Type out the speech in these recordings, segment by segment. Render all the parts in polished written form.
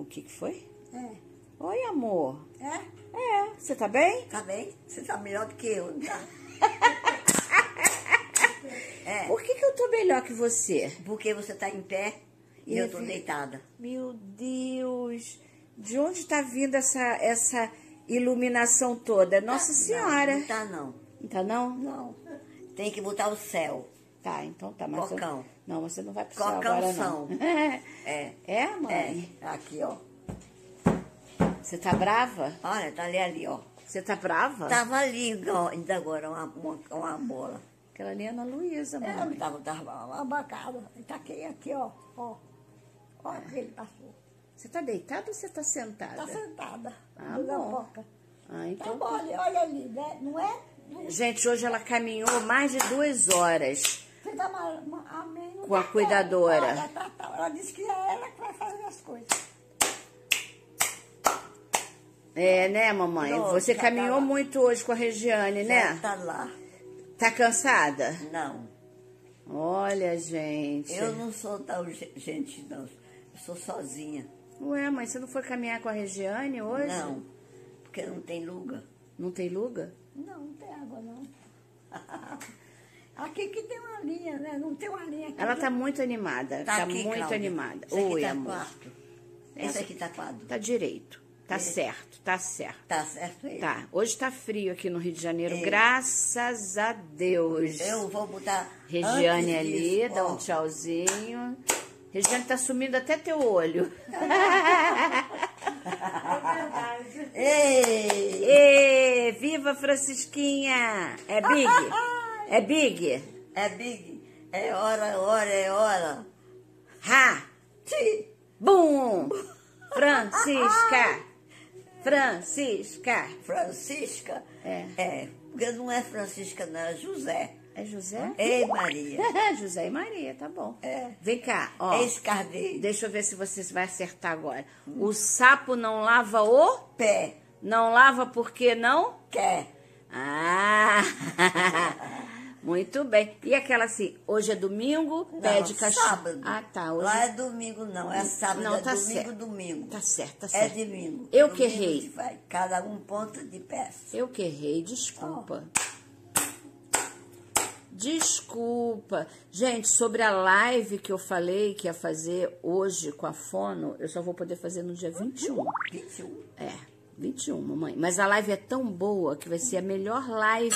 O que foi? É. Oi, amor. É? É, você tá bem? Tá bem? Você tá melhor do que eu, tá? É. Por que eu tô melhor que você? Porque você tá em pé e eu tô deitada. Meu Deus. De onde tá vindo essa iluminação toda? Nossa Senhora. Não tá, não. Não tá, não? Não. Tem que botar o céu. Tá, então tá. Mas Cocão. Não, você não vai pro céu Cocão agora, são. não. É. É, mãe? É. Aqui, ó. Você tá brava? Olha, tá ali, ó. Você tá brava? Tava ali, ó, ainda agora, uma bola. Aquela ali é Ana Luísa, mãe. É, tava abacada. Tá aqui, ó. Ó. Ó, que ele passou. Você tá deitada ou você tá sentada? Tá sentada. Ah, na bom. boca. Ah, então. Tá bom, olha ali, né? Não é? Gente, hoje ela caminhou mais de 2 horas Você dá amém, não com a tá cuidadora. ela disse que é ela que vai fazer as coisas. É, né, mamãe? Não, Você já caminhou tá lá. muito hoje com a Regiane, né? Já tá lá. Tá cansada? Não. Olha, gente. Eu não sou tão gente, não. Eu sou sozinha. Ué, mãe, você não foi caminhar com a Regiane hoje? Não. Porque não tem lugar. Não tem luga? Não, não tem água, não. Aqui que tem uma linha, né? Não tem uma linha aqui. Ela tá muito animada. Tá aqui, muito Cláudia. animada. Esse aqui Oi, tá amor. quarto. Esse aqui tá quadro. Tá direito. Tá certo, tá certo. Tá certo aí? Tá. Hoje tá frio aqui no Rio de Janeiro, É. graças a Deus. Eu vou botar... Regiane antes ali, disso, dá ó. um tchauzinho. Regiane tá sumindo até teu olho. Ei! Ê, viva Francisquinha! É Big? É Big? É big. É hora. Ha! Ti. Bum! Francisca! Francisca! Francisca? É. É. Porque não é Francisca, não. É José. É José? Ei, Maria. José e Maria, tá bom. É. Vem cá, ó. É escardeiro. Deixa eu ver se você vai acertar agora. O sapo não lava o... Pé. Não lava porque não... Quer. Ah! Muito bem. E aquela assim, hoje é domingo, pede cachorro. Sábado. Ah, tá. Hoje... Lá é domingo, não. É sábado, Não, é tá domingo, certo. domingo. Tá certo, tá É certo. domingo. Eu Domingo que errei. se vai. Cada um ponto de peça. Eu que errei, desculpa. Desculpa. Gente, sobre a live que eu falei que ia fazer hoje com a Fono, eu só vou poder fazer no dia 21. 21. É, 21, mamãe. Mas a live é tão boa que vai ser a melhor live.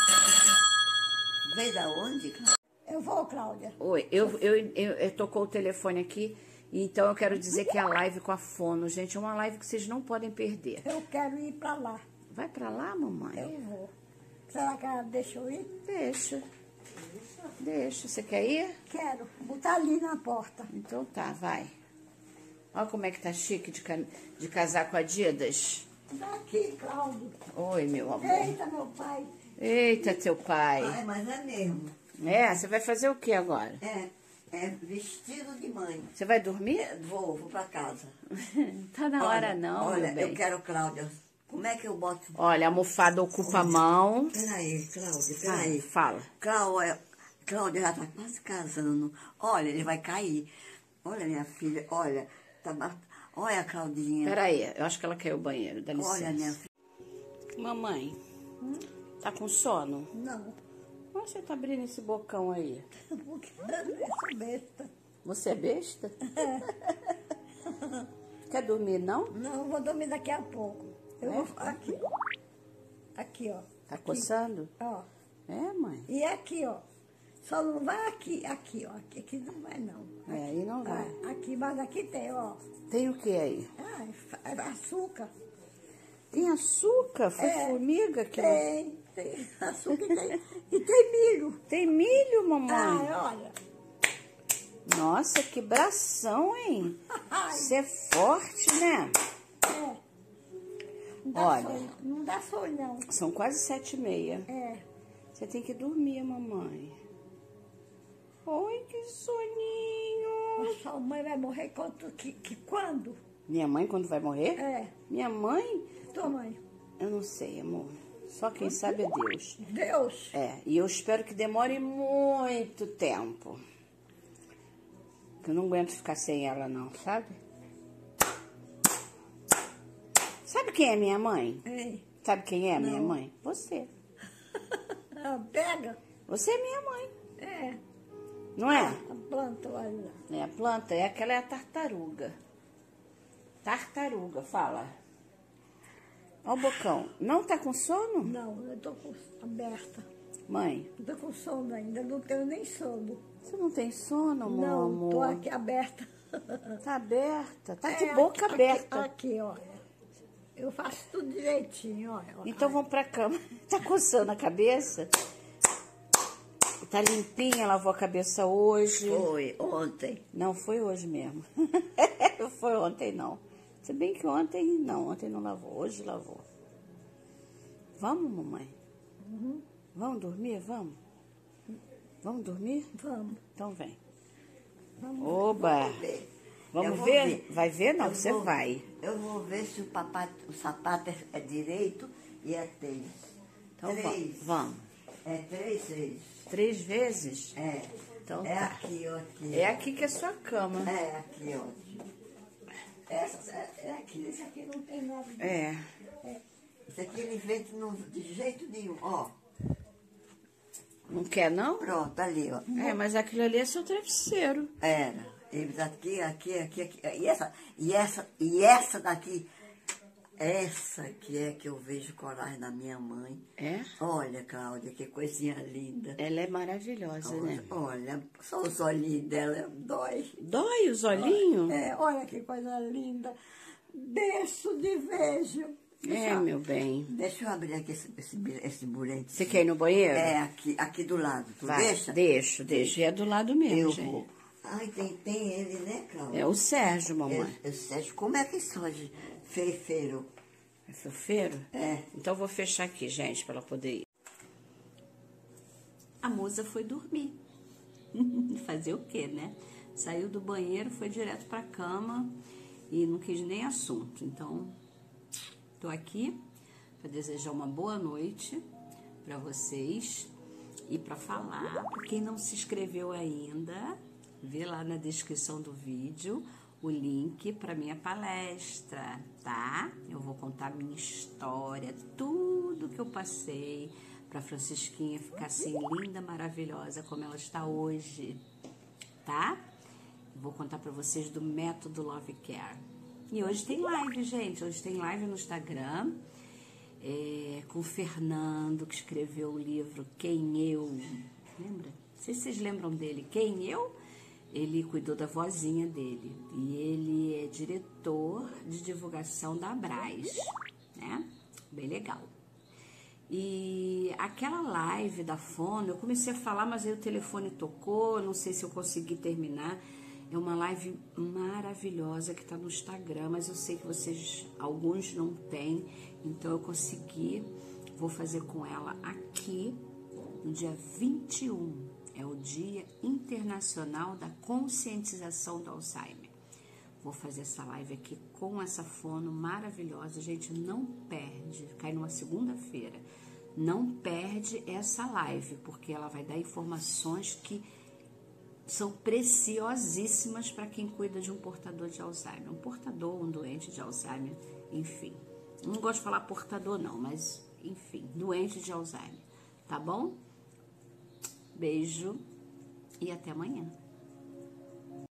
Veio da onde, Cláudia? Eu vou, Cláudia. Oi, eu tocou o telefone aqui, então eu quero dizer que é a live com a Fono, gente, é uma live que vocês não podem perder. Eu quero ir pra lá. Vai pra lá, mamãe? Eu vou. Será que ela deixa eu ir? Deixa. Deixa. Você quer ir? Quero. Botar ali na porta. Então tá, vai. Olha como é que tá chique de casar com a Adidas. Daqui, Cláudio. Oi, meu amor. Eita, meu pai. Eita, teu pai. Ai, mas é mesmo. É, você vai fazer o que agora? É vestido de mãe. Você vai dormir? Vou pra casa. Tá na hora não, Olha, meu bem. eu quero, Cláudia. Como é que eu boto... Olha, a almofada ocupa a mão. Peraí, Cláudia, Ah, peraí. fala. Cláudia já tá quase casando. Olha, ele vai cair. Olha, minha filha, olha. Olha a Claudinha. Peraí, eu acho que ela caiu o banheiro, dá licença. Olha, minha filha. Mamãe, tá com sono? Não, Como você tá abrindo esse bocão aí? porque eu sou besta. Você é besta? Quer dormir, não? Não, eu vou dormir daqui a pouco. Eu vou aqui, ó. Aqui, ó. Tá Aqui, coçando? ó. É, mãe. E aqui, ó. Só não vai aqui, ó. Aqui não vai, não. É, aí não vai. Aqui, mas aqui tem, ó. Tem o que aí? Açúcar. Tem açúcar? Foi formiga que... Tem açúcar e tem. E tem milho. Tem milho, mamãe? Ah, olha. Nossa, que bração, hein? Você é forte, né? É. Não dá Olha. sonho, não dá sonho, não. São quase 7h30. É. Você tem que dormir, mamãe. Oi, que soninho. A sua mãe vai morrer quando? Minha mãe, quando vai morrer? É. Minha mãe? Tua mãe. Eu não sei, amor. Só quem sabe é Deus. Deus. É, e eu espero que demore muito tempo. Eu não aguento ficar sem ela, não, sabe? Sabe quem é minha mãe? Ei, Sabe quem é minha Não. mãe? Você. pega. Você é minha mãe, É, não é? a planta, olha. É a planta, aquela é a tartaruga. Tartaruga, fala. Ó o bocão. Não tá com sono? Não, eu tô aberta. Mãe, Não tô com sono ainda, não tenho nem sono. você não tem sono, meu Não, amor? tô aqui aberta. Tá aberta, tá de É, boca aqui, aberta. Aqui, olha. Eu faço tudo direitinho, olha. Então vamos pra cama. Tá coçando a cabeça? Tá limpinha, lavou a cabeça hoje. Foi ontem. Não, foi hoje mesmo. Foi ontem não. Se bem que ontem não lavou, hoje lavou. Vamos, mamãe? Uhum. Vamos dormir? Vamos? Vamos dormir? Vamos. Então vem. Vamos. Oba! ver. Vamos Eu vou ver? Vai ver? Não, Eu você vou- vai. Eu vou ver se o sapato é direito e é tênis. Então três. vamos. É 3 vezes. 3 vezes? É. Então É tá. aqui, ó. Aqui. É aqui que é sua cama. É aqui, ó. Essa é aqui. Esse aqui não tem nada. É. Esse aqui ele vende de jeito nenhum. Ó, Não quer, não? pronto, ali, ó. É, mas aquilo ali é seu travesseiro. Era. Eles aqui. E essa daqui. Essa que é que eu vejo coragem da minha mãe. É? Olha, Cláudia, que coisinha linda. Ela é maravilhosa, né? Olha, só os olhinhos dela dói. Dói os olhinhos? É, olha que coisa linda. Berço de vejo. É, meu bem. Deixa eu abrir aqui esse burete. Você quer ir no banheiro? É, aqui do lado. Tu Vai, deixa? Deixa. E é do lado mesmo, Eu gente. vou. Ai, tem ele, né, Cláudia? É o Sérgio, mamãe. Sérgio, como é que soja feio? É fofeiro? É. Então eu vou fechar aqui, gente, pra ela poder ir. A Musa foi dormir. Fazer o quê, né? Saiu do banheiro, foi direto pra cama e não quis nem assunto. Então, tô aqui pra desejar uma boa noite pra vocês e pra falar. Pra quem não se inscreveu ainda, vê lá na descrição do vídeo o link para minha palestra, tá? Eu vou contar minha história, tudo que eu passei para Francisquinha ficar assim linda, maravilhosa como ela está hoje, tá? Vou contar para vocês do método Love Care. E hoje tem live, gente. Hoje tem live no Instagram com o Fernando, que escreveu o livro Quem Eu. Lembra? Não sei se vocês lembram dele. Quem Eu? Ele cuidou da vozinha dele. E ele é diretor de divulgação da Abraz, né? Bem legal. E aquela live da Fono, eu comecei a falar, mas aí o telefone tocou, não sei se eu consegui terminar. É uma live maravilhosa que está no Instagram, mas eu sei que vocês, alguns não têm, então eu consegui, vou fazer com ela aqui no dia 21. É o Dia Internacional da Conscientização do Alzheimer. Vou fazer essa live aqui com essa fono maravilhosa. Gente, não perde. Cai numa segunda-feira. Não perde essa live, porque ela vai dar informações que são preciosíssimas para quem cuida de um portador de Alzheimer. Um portador, um doente de Alzheimer, enfim. Não gosto de falar portador não, mas enfim, doente de Alzheimer. Tá bom? Beijo e até amanhã.